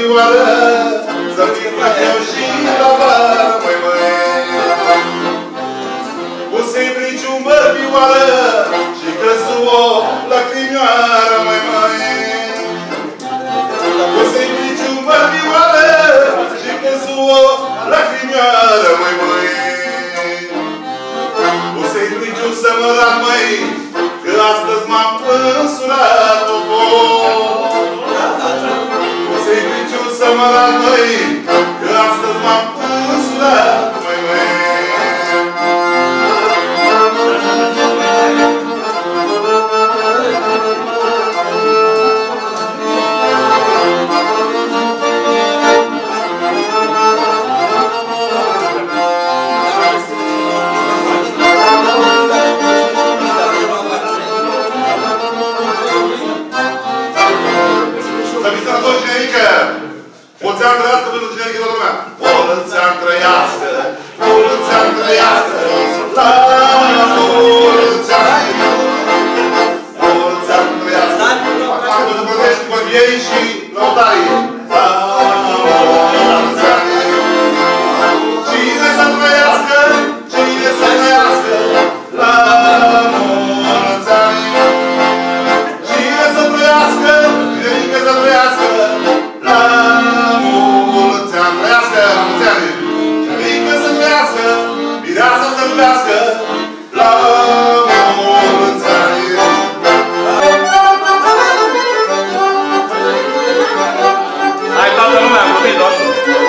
bărbioară, să fii frăteu și la vară, măi, măi. Puse-i briciu-n bărbioară și căsu o lacrimioară, măi, măi. Puse-i briciu-n bărbioară și căsu o lacrimioară, măi, măi. Puse-i briciu să mă rag, măi, că astăzi m-am însurat, o. Puse-i briciu să mă rag, măi, că astăzi m-am însurat, măi, măi. Mulți-ani trăiască pentru generică toată lumea! Mulți-ani trăiască! Mulți-ani trăiască! La mulți-ani! Mulți-ani trăiască! Acum să plătești bărbierii și lăutarii! La mulți-ani! Cine să trăiască? Cine să trăiască? La mulți-ani! Cine să trăiască? Generică să trăiască! La mulți ani! Trăiască! La mulți ani! Generică să trăiască! Mireasa să iubească! La mulți ani! Hai, toată lumea, copii, doar!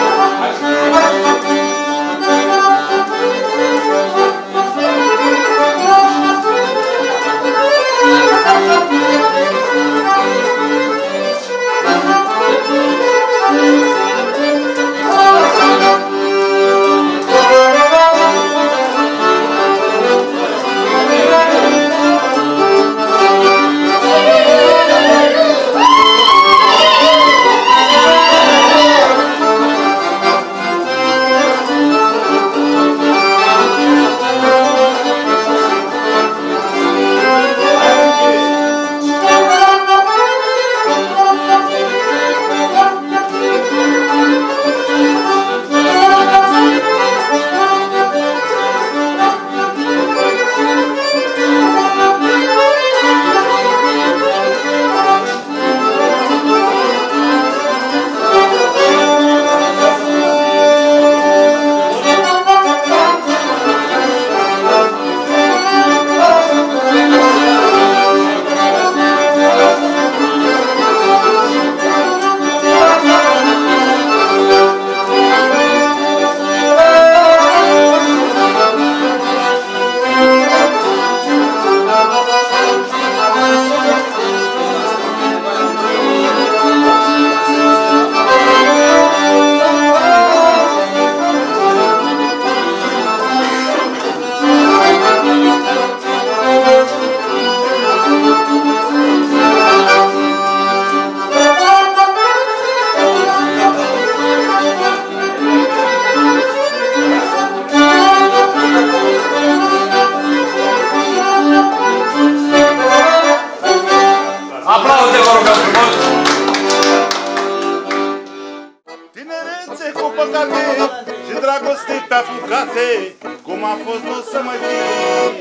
Cum a fost, nu o să mai fie.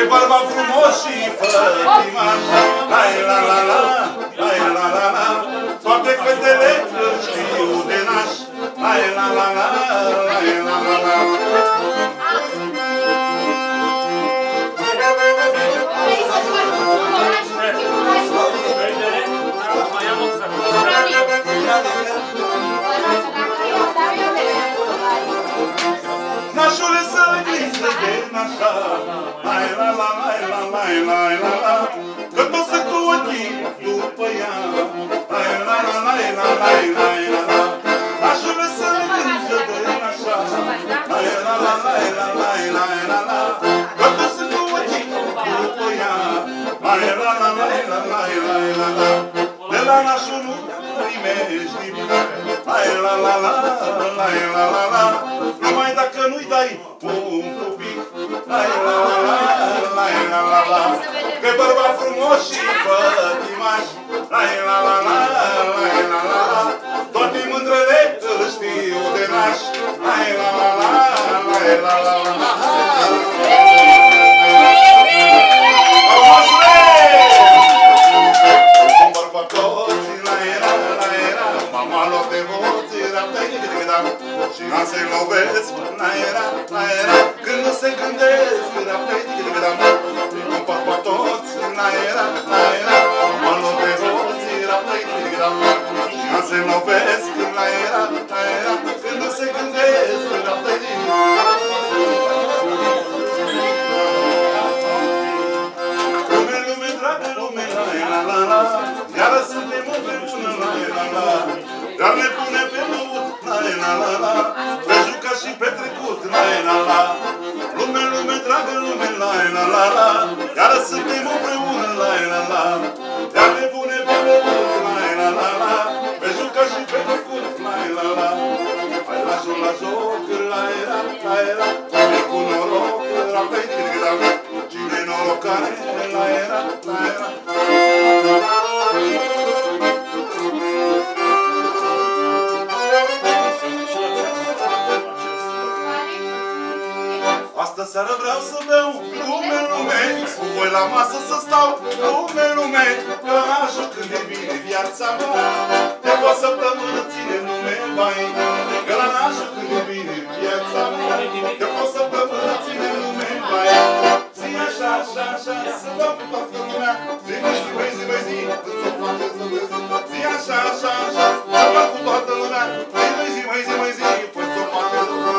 bărbat frumos și fătimaș. La-i-la-la-la, la-i-la-la-la, toate fetele îl știu de naș. La-i-la-la-la, la-i-la-la-la. Nașule să-l gânzi de nașa, la-i-la-la-la-la-la-la-la, că toți sunt cu ochii după ea, la-i-la-la-la-la-la-la-la. Nașule să-l gânzi de nașa, la-i-la-la-la-la-la-la-la, că toți sunt cu ochii după ea, la-i-la-la-la-la-la-la-la. De la nașul nu primești nimic, la-i-la-la-la, la-i-la-la-la, numai dacă nu-i dai un pupic, la-i-la-la-la, la-i-la-la-la, că-i bărbat frumos și fătimaș, la-i-la-la-la, la-i-la-la-la, toate mândrele îl știu de naș, la-i-la-la-la, la-i-la-la-la. Și nu se lovesc, la-era, la-era, când nu se gândesc, ra-pei-di-di-di-di-dam. Îi compar pe toți, la-era, la-era, mă lovesc, ra-pei-di-di-di-di-dam. Și nu se lovesc, la-era, la-era, când nu se gândesc, ra-pei-di-di-di-dam. Lume, lume, dragă lume, la-la-la, iară suntem împreună, la-la-la, dar ne pune pe mult, la-la-la, pe jucat și pe trecut, la-la-la. Lume, lume, dragă lume, la-la-la, iară suntem împreună, la-la-la, dar ne pune pe mult, la-la-la, pe jucat și pe trecut, la-la-la. Hai la joc, la-era, la-era, cine cu noroc, ra-pei-di-di-di-dam. Cine-i norocare, la-era, la-era. Astă seară vreau să beau, lume, lume, cu voi la masă să stau, lume, lume, că așa când e bine viața mea. De o săptămână ține lume, bai, că la nașă când e bine viața mea. De o săptămână ține lume, bai, zi așa, așa, așa, să dau cu toată lumea. Zi, mă, zi, măi, zi, măi, zi, când să face să vezi. Zi așa, așa, așa, să dau cu toată lumea. Zi, măi, zi, măi, zi, măi, zi, păi să face să vezi.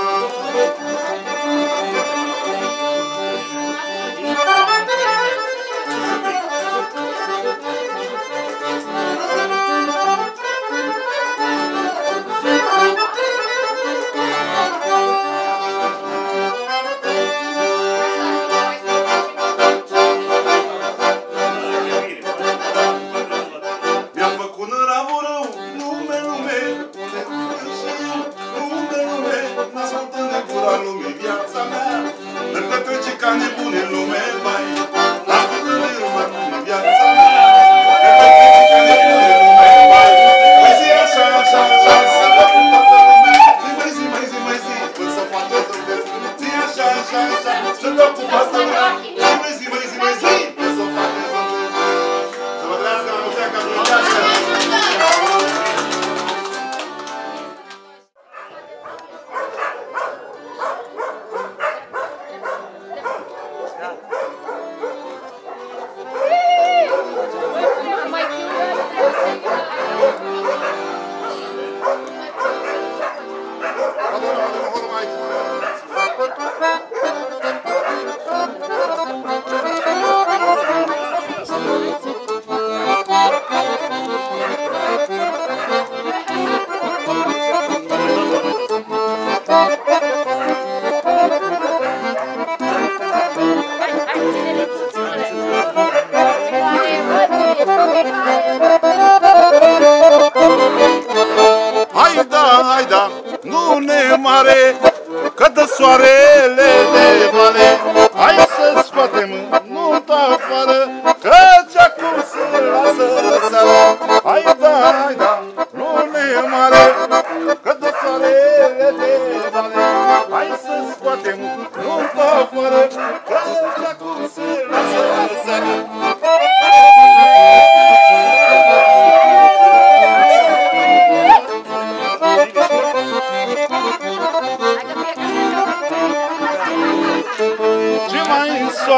Soarele de vale, hai să scoatem nunta afară, căci acum se lasă seara. Hai da, lune mare, că de soarele de vale, hai să scoatem nunta afară, căci acum se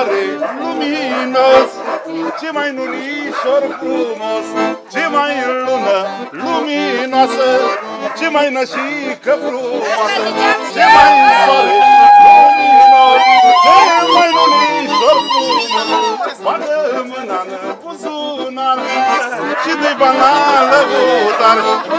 soare luminos, ce mai nunișor frumos, ce mai lună luminoasă, ce mai nășică frumoasă, ce mai soare luminos, ce mai nunișor frumos, bagă mâna în buzunar și dă-i bani la lăutar.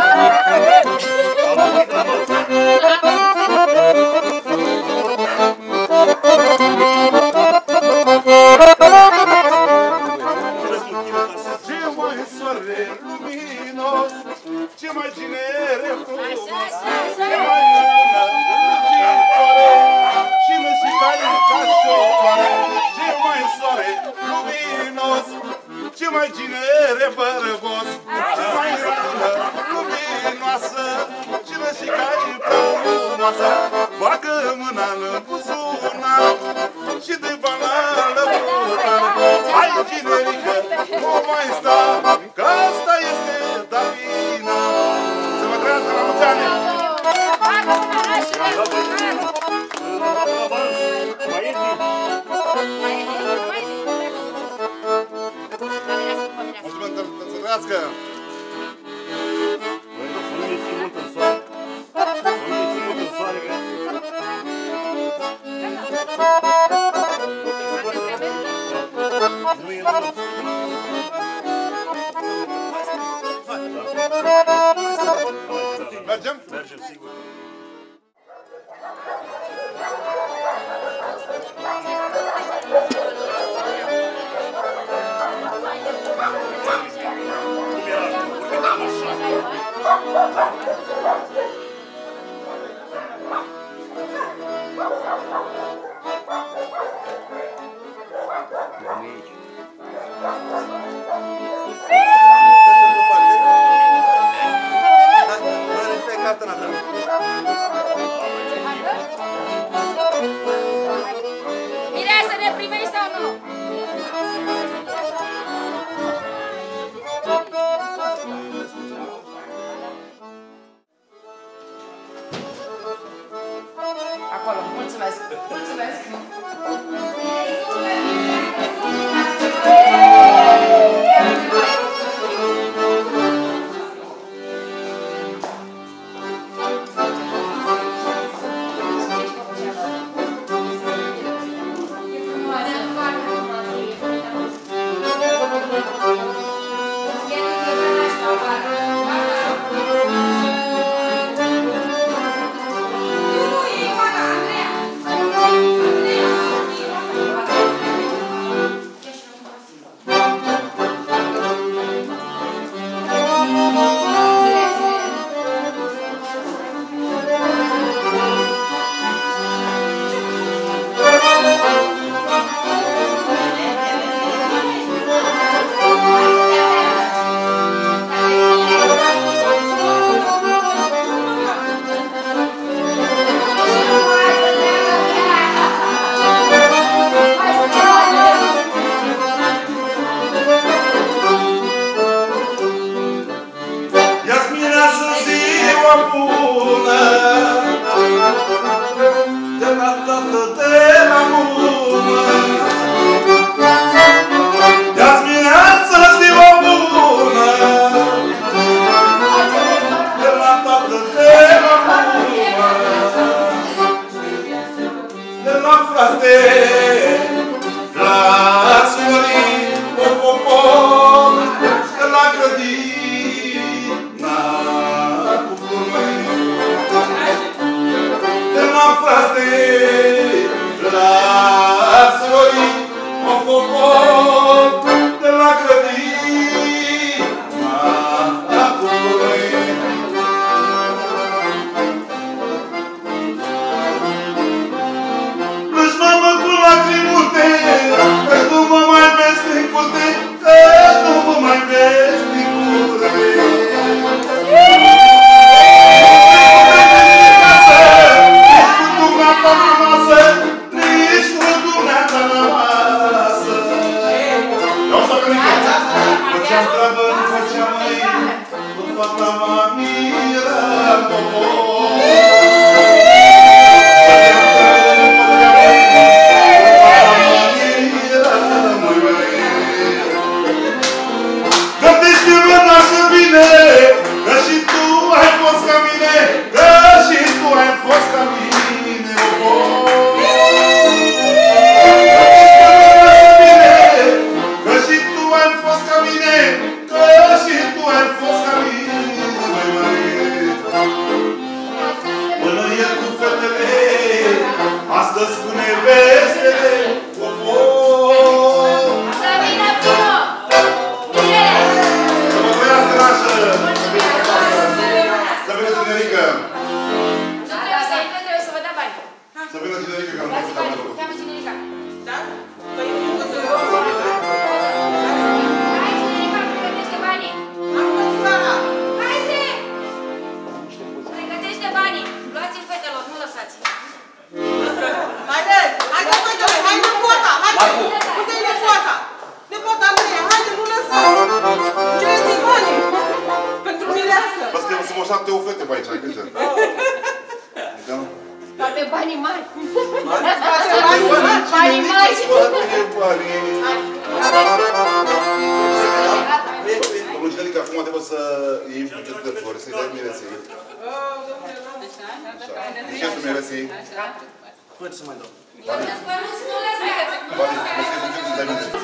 Ce mai soare luminos, ce mai tinere frumos, ce mai lună lucitoare și nășicare ca șofoare. Ce mai soare luminos, ce mai tinere bărbos, ce mai lună luminoasă și nășicare ca frumoasă. Bagă mâna în buzunar și dă-i bani la lăutar. Hai, generică, nu mai sta, că asta este Davina. Să vă trăiască la mulți ani! Mulțumesc, să trăiască! Să nu-i ții mult în soare. Să nu-i ții mult în soare, că... Nu e rău. Mergem? Mergem, sigur. Mireasă, ne primești sau nu? Acolo, mulțumesc! Mulțumesc! Plâși, mamă, cu generică. Nu trebuie să intre, trebuie să vă dea bani. Să vină generică, că nu Dați pot bani, să cheamă generica. Da? Păi nu că să Hai, generica, pregătește banii. am pățivara. Haide! Pregătește banii. Luați-l fetelor, nu lăsați. Haide, haide fetele, hai nepota, haide. Unde-i nepota? Nepota Andreea, haide, nu lăsați. Ce le zici banii? Pentru mireasă. Vă că sunt o 7 fete pe aici, ai grijă. Toate banii mari. Toate banii mari. Banii mari. Domnul Generica, acum trebuie să iei bugetul de flori, să-i dai mireței. Bugetul mireței. Până să mai dau. Banii, să-i bugetul să-i dai mireței.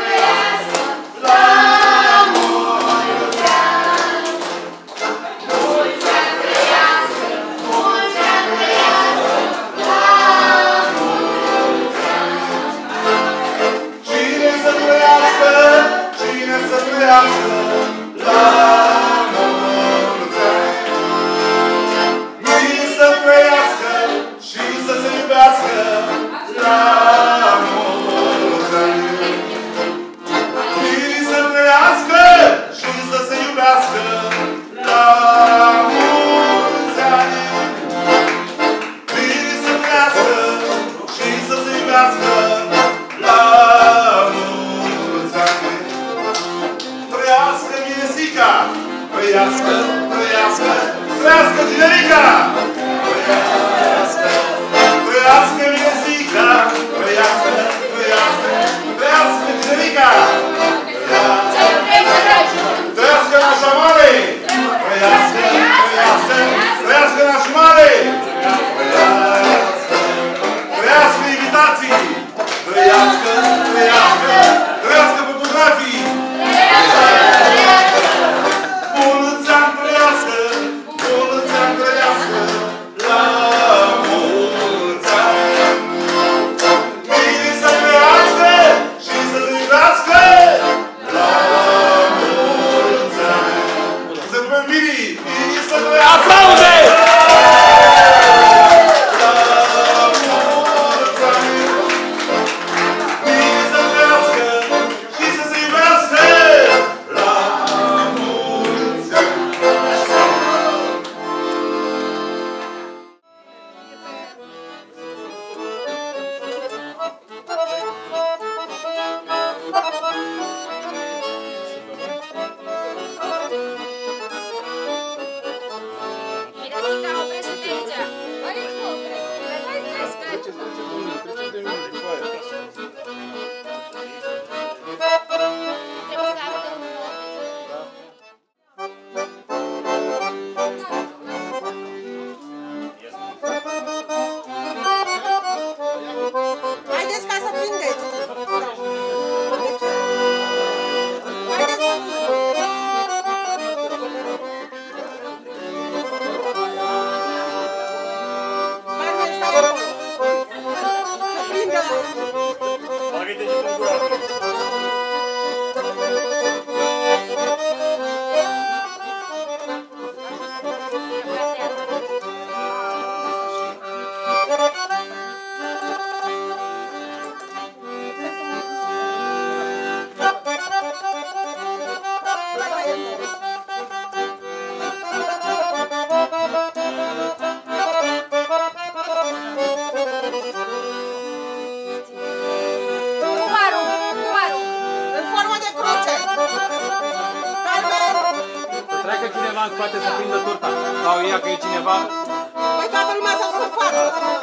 În spate să prindă torta. Sau ea că e cineva? Păi toată lumea să se facă.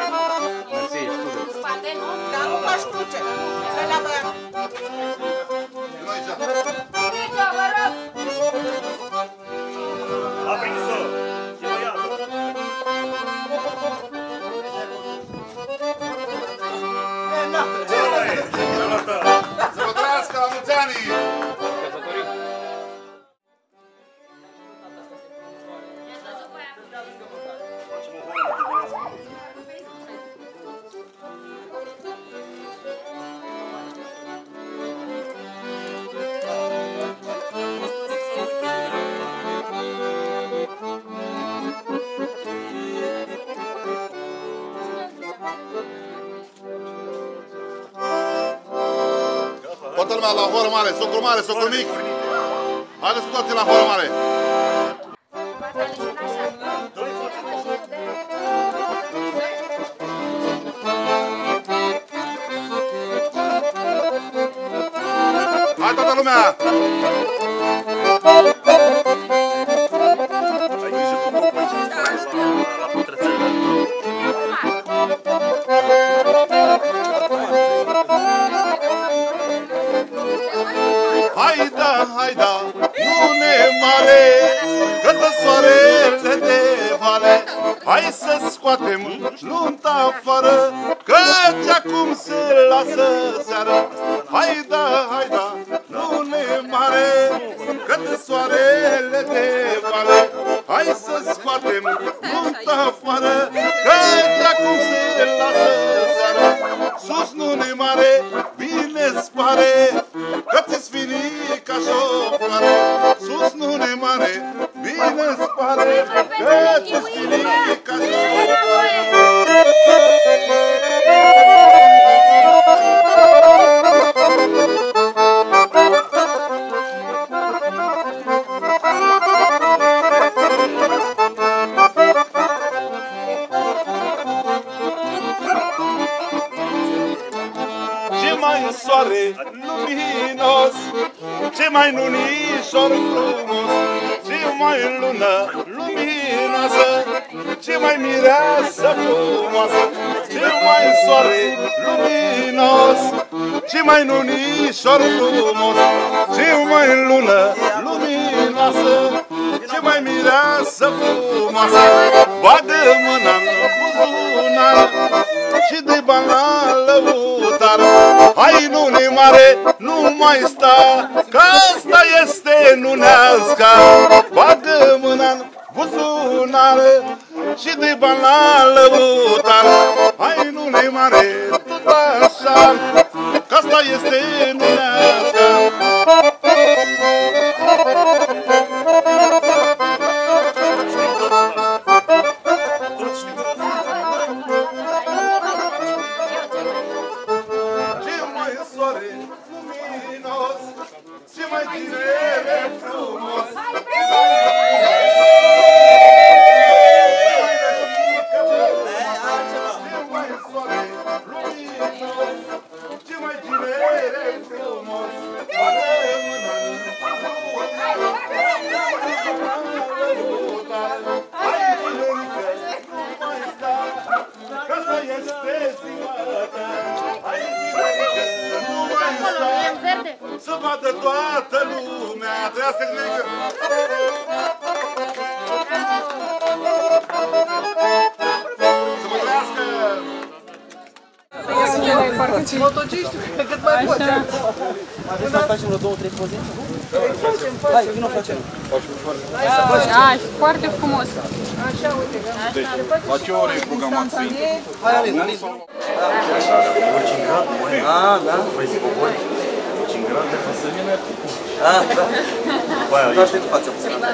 Mersi, scuze. Spate, nu? Dar nu faci cruce. Stai la băiat. Vino aici. Nicio, vă rog. A prins-o! Eu iau! Să vă trăiască la mulți ani! Căsătorit! Toată lumea la horă mare, socul mare, socul mic. Haideți cu toții la horă mare. Hai toată lumea! Ai grijă cu copii la putrețele. Haida, haida, nu ne mare, că dă soarele de vale. Hai să scoatem nunta afară, căci acum se lasă seară. Haida, haida, nu ne mare, că dă soarele de vale. Hai să scoatem nunta afară, căci acum se lasă seară. Sus nu ne mare, bine-ți pare, că ți-s finica șofoare. Sus nu ne mare, bine-ți pare, că ți-s finica șofoare. Ce mai soare luminos, ce mai nunișor frumos, ce mai lună luminoasă, ce mai mireasă frumoasă, ce mai soare luminos, ce mai nunișor frumos, ce mai lună luminoasă, ce mai mireasă frumoasă. Bagă mâna-n buzunar și de bani la lăutar. Hai nune mare, nu mai sta, că asta este nuneasca. Bagă mâna-n buzunar și de bani la lăutar. Hai nune mare, tot așa, că asta este nuneasca. Ce mai tinere frumos, ce mai tinere frumos, hai tinerică, nu mai sta, că asta este ziua ta. Hai tinerică, nu mai sta, să vadă toată lumea. Trăiască tinerică! Să mă trăiască! Motogiști, cât mai poți. Vrei să facem vreo 2-3 poze? Hai, vină facem. Așa, foarte frumos. Așa, uite. La ce ore e programat? Hai, Alin, Alin. Urci în grad, bune. Da. Vrei să cobori? Urci în grad, de făsămine. Da. Băi, Nu aștept față.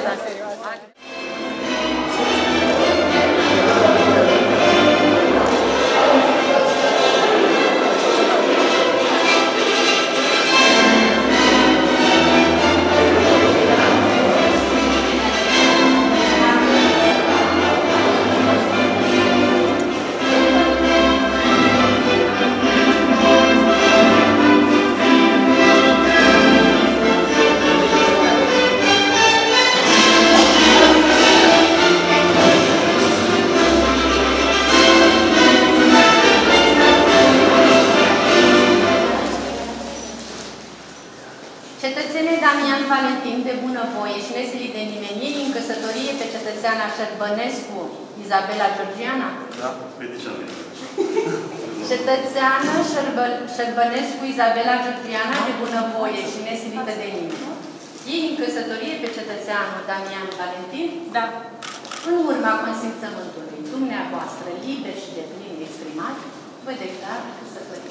Cetățenii Damian Valentin de bunăvoie și nesilit de nimeni, iei în căsătorie pe cetățeana Șerbănescu Izabela Georgiana? Da? Păi de ce nu e? Cetățeană Șerbănescu Izabela Georgiana de bunăvoie și nesilită de nimeni, iei în căsătorie pe cetățeanul Damian Valentin? Da. În urma consimțământului dumneavoastră liber și de plin exprimat, vă declar căsătorie.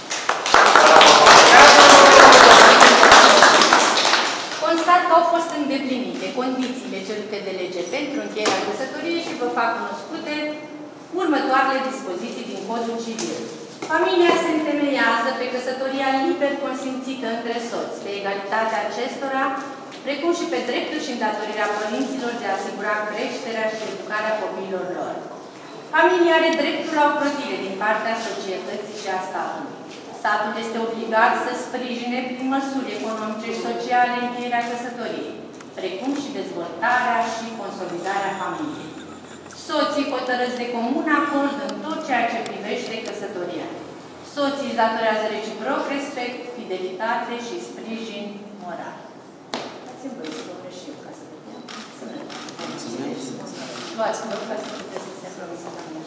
Constat că au fost îndeplinite condițiile cerute de lege pentru încheierea căsătoriei și vă fac cunoscute următoarele dispoziții din Codul Civil. Familia se întemeiază pe căsătoria liber consimțită între soți, pe egalitatea acestora, precum și pe dreptul și îndatorirea părinților de a asigura creșterea și educarea copiilor lor. Familia are dreptul la ocrotire din partea societății și a statului. Statul este obligat să sprijine prin măsuri economice și sociale încheierea căsătoriei, precum și dezvoltarea și consolidarea familiei. Soții hotărăsc de comun acord în tot ceea ce privește căsătoria. Soții își datorează reciproc respect, fidelitate și sprijin moral. Dați-mi voi să vă opresc și eu ca să vedem. Luați-vă ca să puteți să se promisă la mine.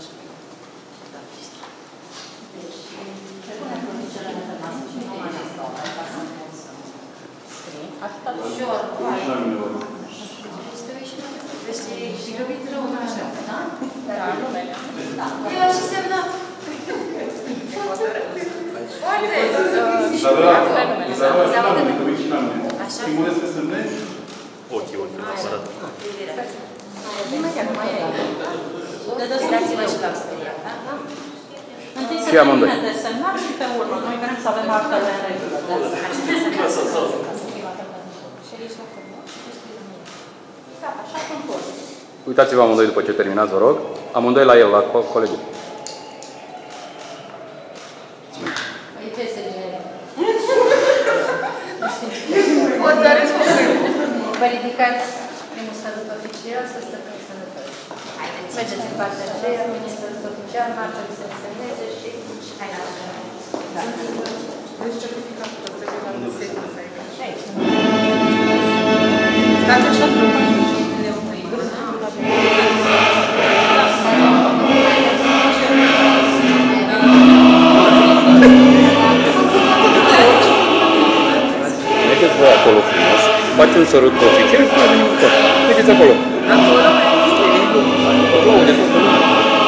Deci, pune producția la masă și nu mai asta, ca să nu pot să scrie. Așa ușor, și grăbit rău în așa, da? Da, numele. Da. El a și semnat. Foarte! Așa? Stimulez pe semnezi? Ochii, neapărat. Imediat, mai e. Dați-vă și la speria, da? Întâi să termine de semnat și pe urmă. Noi vrem să avem actele în regulă. Da, așa cum poți. Uitați-vă amândoi după ce terminați, vă rog. Amândoi la el, la colegul. Păi ce se genere? Vă ridicați primul salut oficial, să stăpâni sănătoși. Mergeți în partea aceea, mâine salut oficial, marțea să se semneze și hai la da. Deci certificatul tot trebuie la biserică să ai ca și aici. Stați așa după Mergeți voi acolo frumos, faci un sărut oficial și mai venim cu tot. Mergeți acolo. Acolo? Aplaude toată lumea.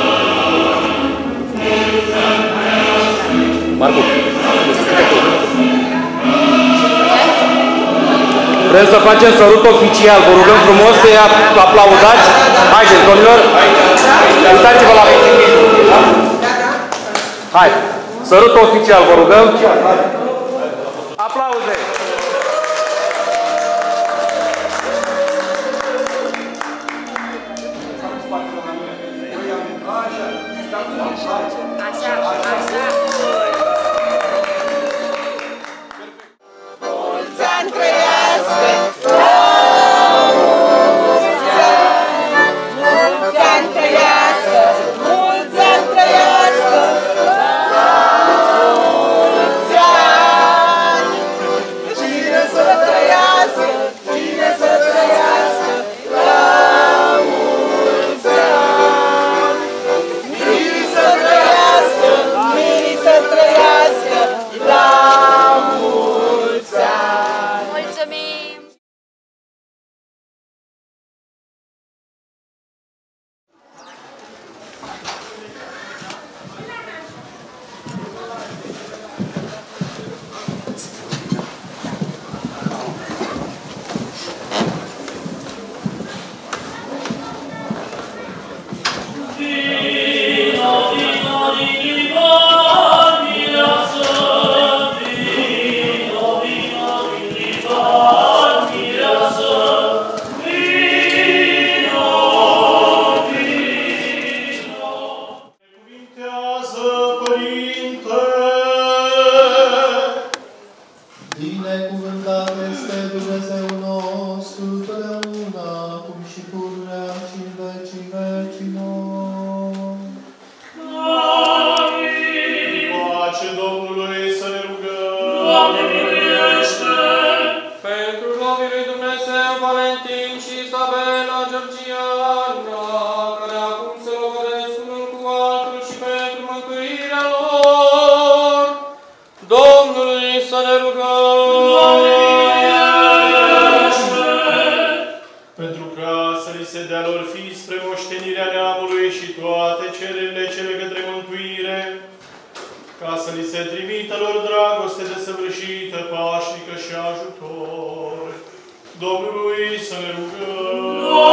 Marcu, vrem să facem sărut oficial. Vă rugăm frumos să-i aplaudați. Haideți, domnilor. Uitați-vă la hai. Sărut oficial, vă rugăm. Aplauze.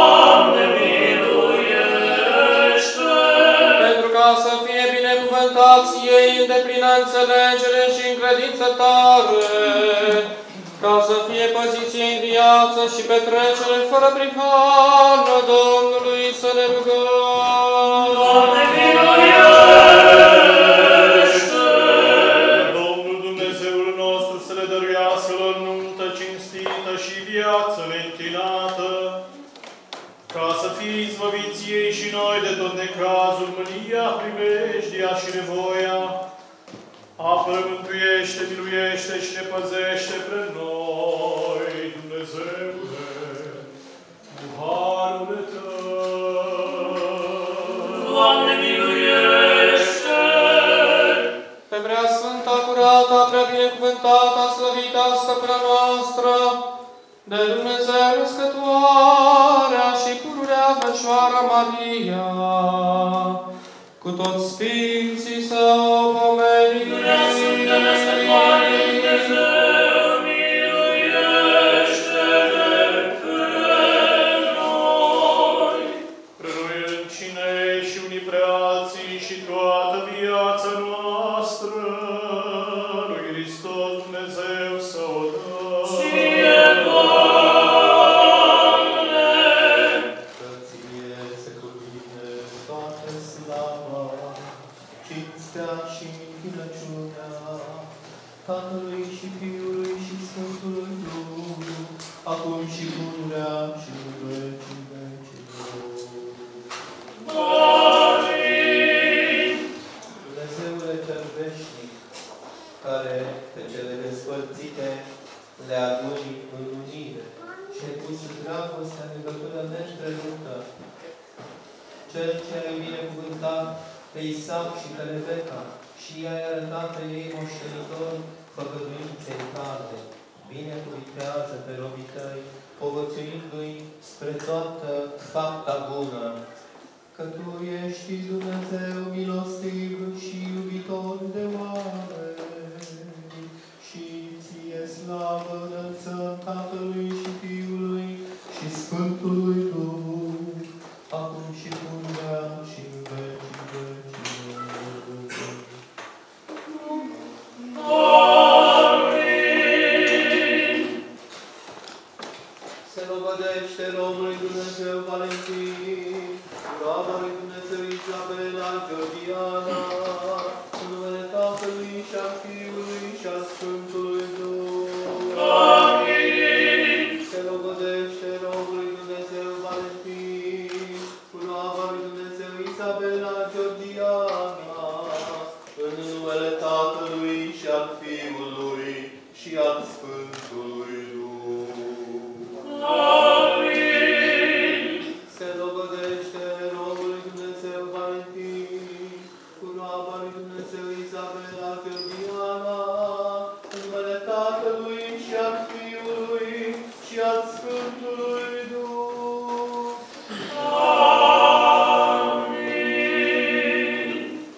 Pentru ca să fie binecuvântat bărbației în deplină înțelegere și în credință tare, ca să fie poziție în viață și petrecere fără prihană Domnului să ne rugăm. Doamne, miluiește! Domnul Dumnezeul nostru să le dăruiască lor nuntă cinstită și viață neîntinată, ca să fie izbăviți ei și noi de tot necazul, mânia, primejdia și nevoia. Apără, mântuiește, miluiește și ne păzește pre noi, Dumnezeule, cu harul Tău. Doamne, miluiește! Pe prea sfânta, curata, prea binecuvântata, slăvita stăpâna noastră, de Dumnezeu născătoarea și pururea Fecioara Maria, cu toți sfinții să o pomenim. Prea Sfântă Născătoare Dumnezeu, miluiește-ne pre noi. Pre noi încinei și unii pre alții și toată viața noastră, lui Hristos Dumnezeu să o dăm. Ție, Doamne! Că ție se cuvine toată slava, cinstea și închinăciunea Tatălui și Fiului și Sfântului Duh, acum și pururea și în vecii vecilor. Amin! Dumnezeule cel veșnic, care pe cele despărțite le aduni în unire și ai pus dragostea în legătură neîntreruptă, cel ce ai binecuvântat pe Isaac și pe Rebecca și i-ai arătat pe ei moștenitor făgăduinței tale, binecuvântează pe robii tăi, povățuindu-i spre toată fapta bună, că Tu ești Dumnezeu milostiv și iubitor de oameni, și Ție slavă înălțăm Tatălui și Fiului și Sfântului Duh, acum și pururea și în vecii vecilor. Amin! Se logodește Romului Dumnezeu Valentin, roaba lui Dumnezeu Izabela Georgiana, în numele Tatălui și al Fiului și al Sfântului Duh. Amin! Se logodește Romului Dumnezeu Valentin, cu roaba lui Dumnezeu Izabela Georgiana, în numele Tatălui și al Fiului și al Sfântului Duh. Amin! Se logodește Romului Dumnezeu Valentin, cu roaba lui Dumnezeu Izabela Georgiana, în numele Tatălui și al Fiului și al Sfântului Duh. Amin!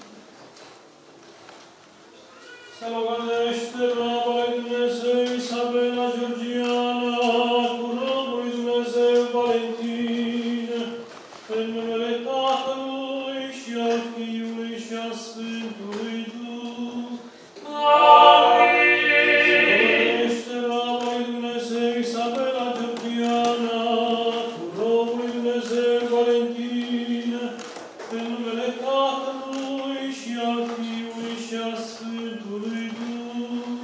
Să logodește roaba lui Dumnezeu Isabela Georgiana, cu robul lui Dumnezeu Valentin, în numele Tatălui și al Fiului și al Sfântului Duh. Amin! Să logodește roaba lui Dumnezeu Isabela Georgiana, cu robul lui Dumnezeu Valentin, în numele Tatălui și al Fiului și al Sfântului Duh.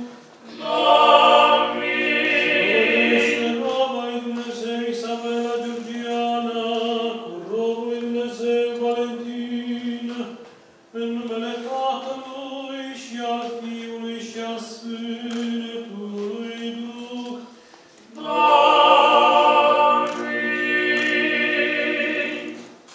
Amin! Să roaba lui Dumnezeu Isabela Georgiana, cu robul lui Dumnezeu Valentin, în numele Tatălui și al Fiului și al Sfântului Duh. Amin!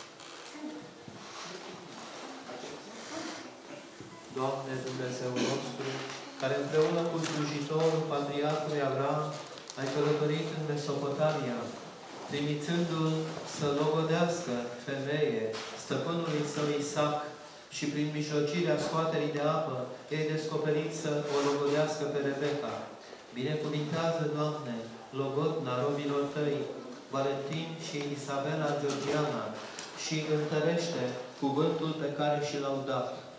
Doamne Dumnezeul nostru, care împreună cu slujitorul Patriarhului Avram ai călătorit în Mesopotamia, trimițându-l să logodească femeie, stăpânului său Isaac, și prin mijlocirea scoaterii de apă, ei descoperit să o logodească pe Rebecca. Binecuvintează, Doamne, logodna robilor Tăi, Valentin și Isabela Georgiana, și întărește cuvântul pe care și l-au dat.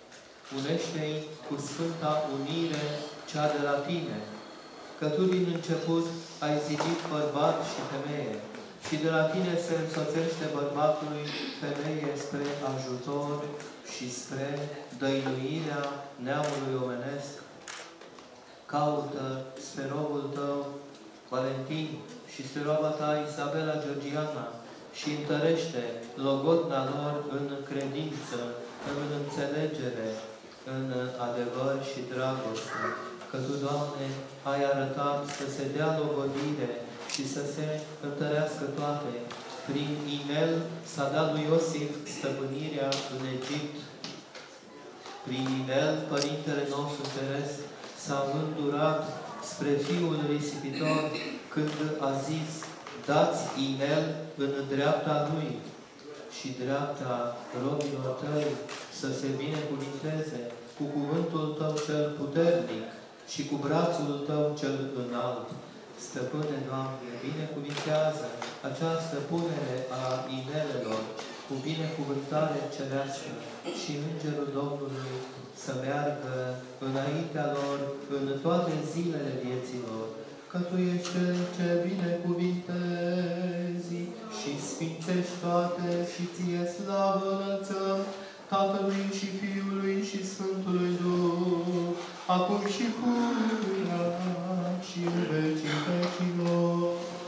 unește-i cu sfânta unire cea de la tine, că tu din început ai zidit bărbat și femeie, și de la tine se însoțește bărbatului femeie spre ajutor și spre dăinuirea neamului omenesc. Caută spre robul tău, Valentin, și spre roaba ta, Isabela Georgiana, și întărește logodna lor în credință, în înțelegere, în adevăr și dragoste. Că Tu, Doamne, ai arătat să se dea logodire și să se întărească toate. Prin inel s-a dat lui Iosif stăpânirea în Egipt. Prin inel, Părintele nostru Ceresc s-a îndurat spre Fiul risipitor când a zis: dați inel în dreapta lui și dreapta robilor tăi să se binecuvinteze cu cuvântul tău cel puternic și cu brațul tău cel înalt. Stăpâne, Doamne, binecuvintează această punere a inelelor cu binecuvântare cerească și Îngerul Domnului să meargă înaintea lor în toate zilele vieților, că Tu ești Cel ce binecuvintezi și sfințești toate și Ție slavă înălțăm, Tatălui și Fiului și Sfântului Duh, acum și pururea și în vecii vecilor.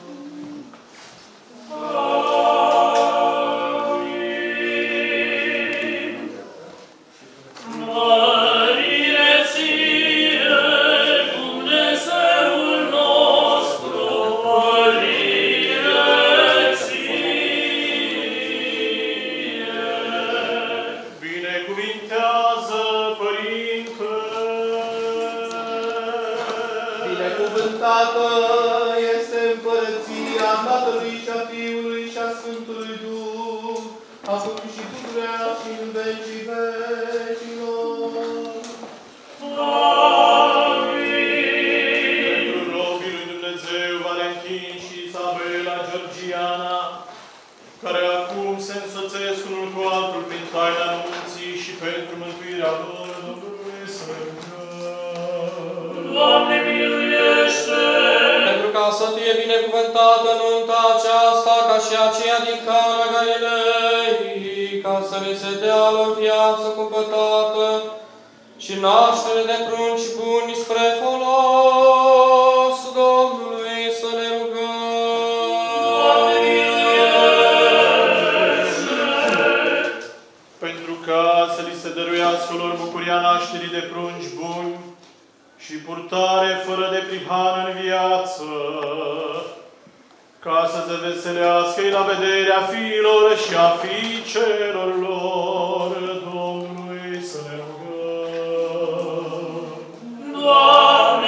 Binecuvântată este împărăția Tatălui și a Fiului și a Sfântului Duh, acum și pururea și în vecii vecilor. Amin. Pentru robii lui Dumnezeu Valentin și Isabela Georgiana, care acum se însoțesc unul cu altul prin taina nunții și pentru mântuirea lor, Domnului să Doamne, miluiește! Pentru ca să fie binecuvântată nunta aceasta, ca și aceea din Cana Galilei, ca să le se dea lor viață cumpătată și naștere de prunci buni spre folos Domnului să ne rugăm. Doamne, miluiește! pentru ca să li se dăruiască lor bucuria nașterii de prunci buni și purtare fără de prihană în viață, ca să se veselească la vederea fiilor și a fiicelor lor, Domnului să ne rugăm. Doamne,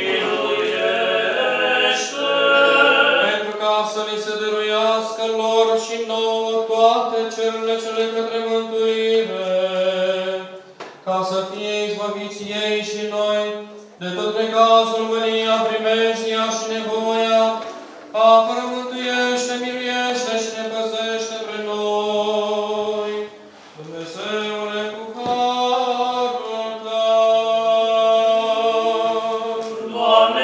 miluiește! Pentru ca să li se dăruiască lor și nouă toate cerurile cele către mântuire, ca să fie izbăviți ei și noi de tot necazul, mânia, primejdia și nevoia, apără, mântuiește, miluiește și ne păzește pre noi. Dumnezeule, cu harul Tău. Doamne,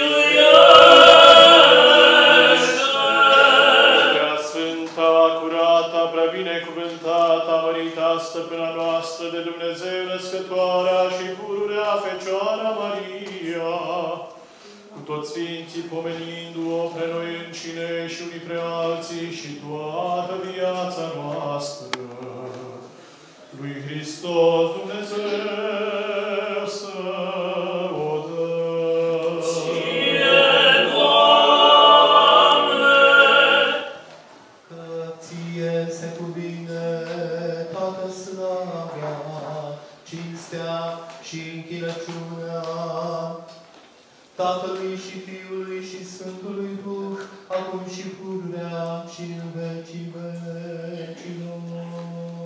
miluiește! Prea sfânta, curata, prea binecuvântata, mărita stăpâna noastră de Dumnezeu, născătoarea și pururea Fecioara Maria, cu toți Sfinții pomenindu-o pre noi încine și unii pre alții și toată viața noastră, lui Hristos Dumnezeu să o dăm. Ție, Doamne! Că Ție se cuvine toată slava, cinstea și închinăciunea Tatălui și Fiului și Sfântului Duh, acum și pururea și în vecii vecilor.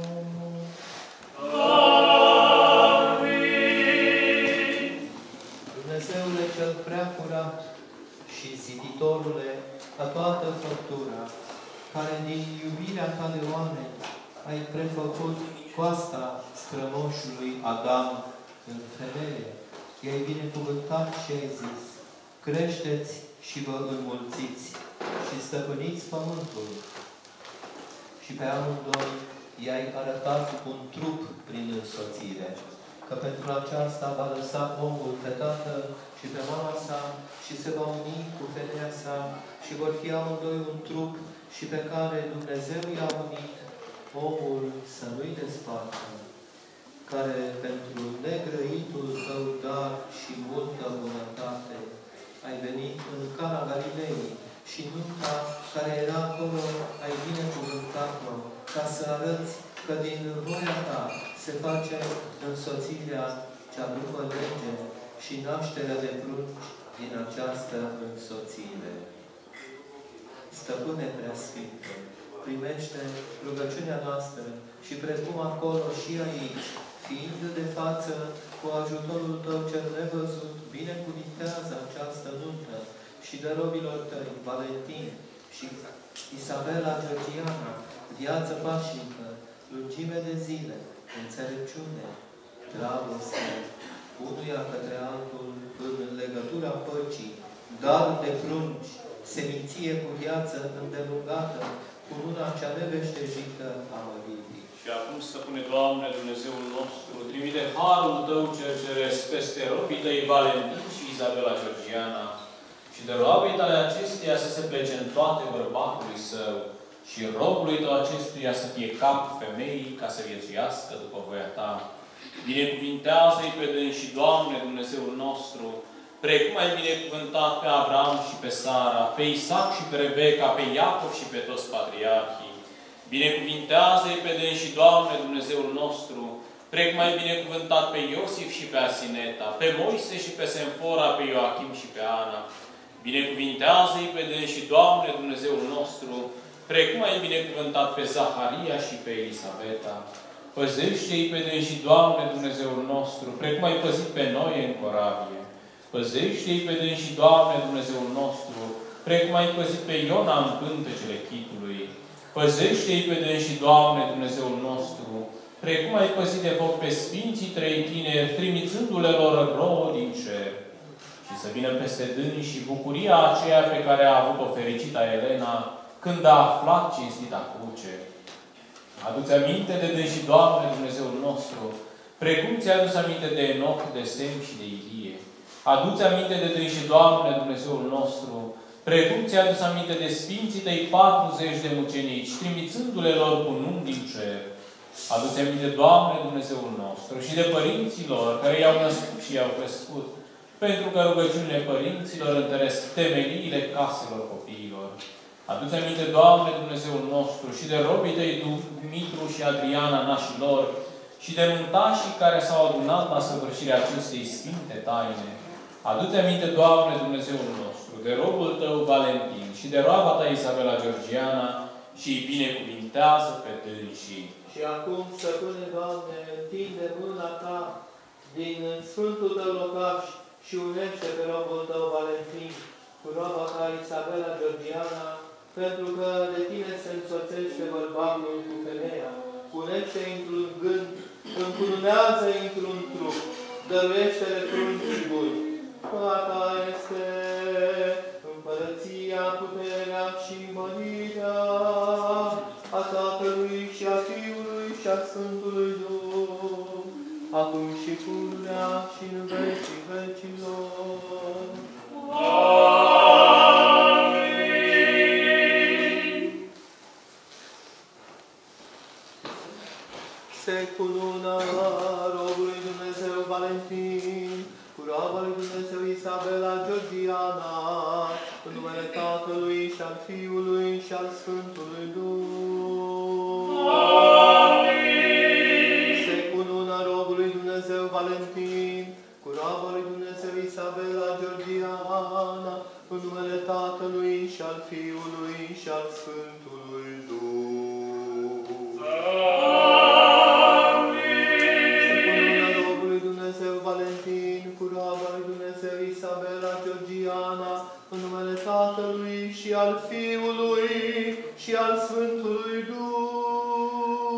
Amin. Dumnezeule cel prea curat și ziditorule a toată făptura, care din iubirea Ta de oameni ai prefăcut coasta strămoșului Adam în femeie. I-ai binecuvântat și ai zis, creșteți și vă înmulțiți și stăpâniți pământul. Și pe amândoi i-ai arătat un trup prin însoțire, că pentru aceasta va lăsa omul pe tatăl și pe mama sa și se va uni cu femeia sa și vor fi amândoi un trup și pe care Dumnezeu i-a unit, omul să nu-i despartă, care pentru negrăitul tău dar și multă bunătate ai venit în Cana Galilei și nunta care era acolo ai binecuvântat-o, ca să arăți că din voia ta se face însoțirea cea după lege și nașterea de prunci din această însoțire. Stăpâne Preasfinte, primește rugăciunea noastră și precum acolo și aici, fiind de față, cu ajutorul Tău cel nevăzut, binecuvintează această nuntă și dă robilor Tăi, Valentin și Isabela Georgiana, viață pașnică, lungime de zile, înțelepciune, dragoste, unuia către altul în legătura păcii, dar de prunci, seminție cu viață îndelungată, cu luna cea neveștejită a măririi. Și acum, Stăpâne Doamne, Dumnezeul nostru, trimite harul Tău cel ceresc peste robii Tăi Valentin și Isabela Georgiana și de robii Tale acesteia să se plece în toate bărbatului său și robului Tău acestuia să fie cap femeii ca să viețuiască după voia Ta. Binecuvintează-i pe dânsi, Doamne, Dumnezeul nostru, precum ai binecuvântat pe Avram și pe Sara, pe Isaac și pe Rebecca, pe Iacov și pe toți patriarhii. Binecuvintează-i pe dânsi, Doamne, Dumnezeul nostru, precum ai binecuvântat pe Iosif și pe Asineta, pe Moise și pe Semfora, pe Ioachim și pe Ana. Binecuvintează-i pe dânsi, Doamne, Dumnezeul nostru, precum ai binecuvântat pe Zaharia și pe Elisabeta. Păzește-i pe dânsi, Doamne, Dumnezeul nostru, precum ai păzit pe noi în corabie. Păzește-i pe dânsi, Doamne, Dumnezeul nostru, precum ai păzit pe Iona în pântecele chipului. Păzește-i pe dânsi, Doamne, Dumnezeul nostru, precum ai păzit de foc pe Sfinții Trei Tineri, trimițându-le lor rouă din cer. Și să vină peste dânsi bucuria aceea pe care a avut-o fericita Elena când a aflat cinstita cruce. Adu-ți aminte de dânsi, Doamne, Dumnezeul nostru, precum ți-ai adus aminte de Enoch, de Sem și de Ilie. Adu-ți aminte de dânsi, Doamne, Dumnezeul nostru, precum ți-ai adus aminte de Sfinții Tăi 40 de mucenici, trimițându-le lor cu nun din cer. Adu-ți aminte, Doamne, Dumnezeul nostru, și de părinții lor, care i-au născut și i-au crescut, pentru că rugăciunile părinților întăresc temeliile caselor copiilor. Adu-ți aminte, Doamne, Dumnezeul nostru, și de robii Tăi Dumitru și Adriana, nașii lor, și de nuntașii care s-au adunat la săvârșirea acestei sfinte taine. Adu-ți aminte, Doamne, Dumnezeul nostru, de robul Tău Valentin și de roaba Ta Isabela Georgiana și îi binecuvintează pe dânsii. Și acum, Stăpâne, Doamne, întinde mâna Ta din Sfântul Tău locaș și unește pe robul Tău Valentin cu roaba Ta Isabela Georgiana, pentru că de Tine se însoțește bărbatul cu femeia. Unește-i într-un gând, încurunează-i într-un trup, dăruiește-le prunci buni. A Ta este împărăția, puterea și mărirea a Tatălui și a Fiului și a Sfântului Duh, acum și pururea și în vecii vecilor. Amin. Se cununa robului Dumnezeu Valentin, cu roaba lui Dumnezeu Isabela Georgiana, în numele Tatălui și al Fiului și al Sfântului Duh. Amin. Se cununa robului Dumnezeu Valentin, cu roaba lui Dumnezeu Isabela Georgiana, în numele Tatălui și al Fiului și al Sfântului Duh. Isabela Georgiana, în numele Tatălui și al Fiului și al Sfântului Duh.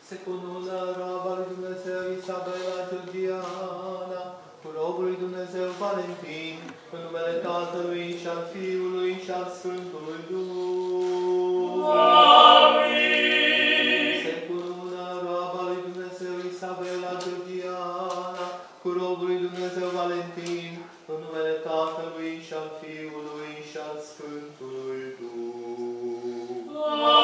Secundul roaba lui Dumnezeu Isabela Georgiana, cu robul lui Dumnezeu Valentin, în numele Tatălui și al Fiului și al Sfântului Duh. Amin. Secundul roaba lui Dumnezeu Isabela Georgiana, cu robul lui Dumnezeu Valentin, în numele Tatălui și al Fiului și al Sfântului Duh.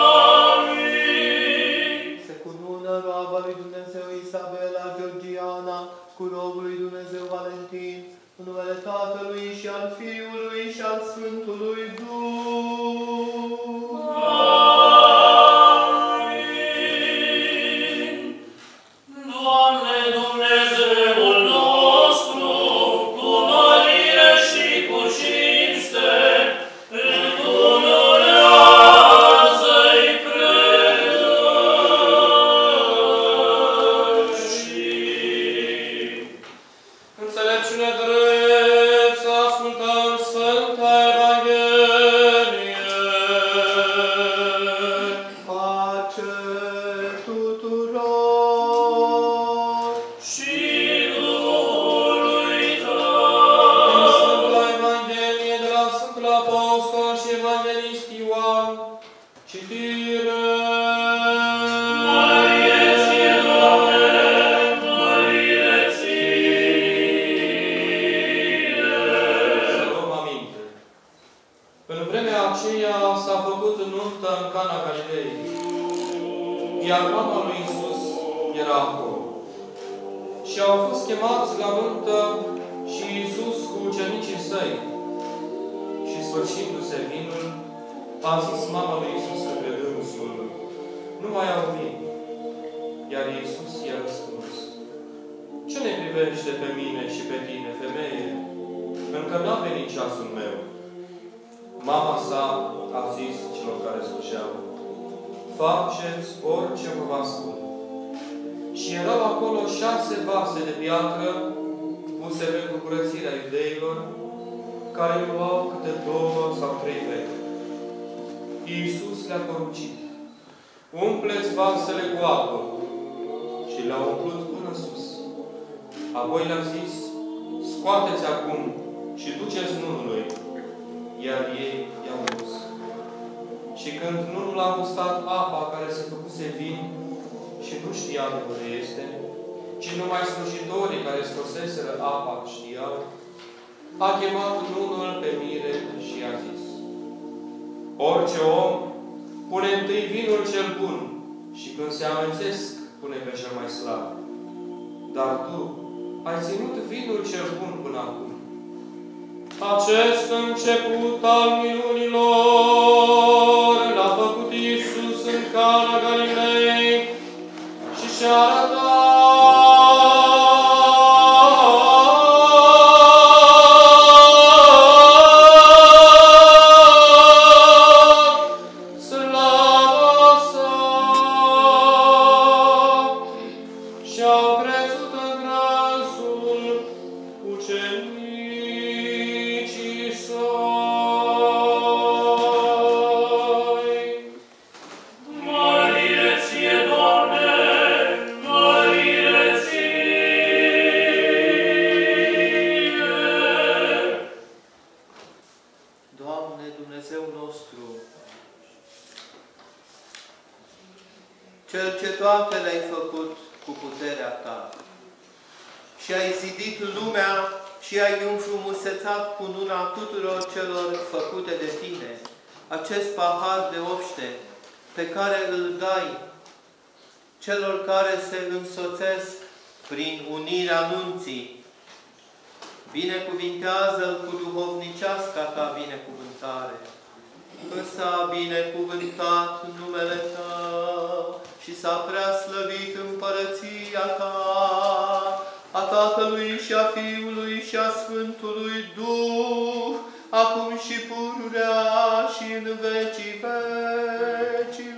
Amin. Secundul roaba lui Dumnezeu Isabela Georgiana, cu robul lui Dumnezeu Valentin, în numele Tatălui și al Fiului și al Sfântului Duh. Amin. Doamne Dumnezeul nostru, cu mărire și cu cinste, întunează-i predășii. Înțelepciune drept, să ascultăm Sfânta Evanghelie. Pace tuturor! Și Duhului Din Tău. Sfânta Evanghelie de la Sfântul Apostol și Evanghelist Ioan. Citire. Mărire ție, Doamne, mărire ție. Să luăm aminte. În vremea aceea s-a făcut nuntă în Cana Galilei, iar mama lui Iisus era acolo. Și au fost chemați la nuntă și Iisus cu ucenicii săi. Și sfârșindu-se vinul, a zis mama lui Iisus către dânsul: nu mai au vin. Iar Iisus i-a răspuns: ce ne privește pe mine și pe tine, femeie? Încă n-a venit ceasul meu. Mama sa a zis celor care slujeau: faceți orice vă va spune. Și erau acolo 6 vase de piatră puse pentru curățirea iudeilor, care luau câte 2 sau 3 vechi. Iisus le-a poruncit: umpleți vasele cu apă. Și le-au umplut până sus. Apoi le-a zis: scoateți acum și duceți nunului. Iar ei i-au dus. Și când nunul a gustat apa care se făcuse vin și nu știa de unde este, ci numai slujitorii care scoseseră apa știau, a chemat nunul pe mire și i-a zis: orice om pune întâi vinul cel bun și când se amețesc, pune pe cel mai slab. Dar tu ai ținut vinul cel bun până acum. Acest început al minunilor l-a făcut Iisus în Cana Galilei și și-a arătat slava sa. Și-au crezut în glasul ucenicii săi. Mărire ție, Doamne, mărire ție. Doamne Dumnezeu nostru, Cel ce toate le-ai făcut cu puterea Ta și ai zidit lumea și ai înfrumusețat cu luna tuturor celor făcute de Tine, acest pahar de obște pe care îl dai celor care se însoțesc prin unirea nunții, binecuvintează-l cu duhovniceasca Ta binecuvântare. Că s-a binecuvântat numele Tău și s-a preaslăvit împărăția Ta, a Tatălui și a Fiului și a Sfântului Duh, acum și pururea și în vecii vecii.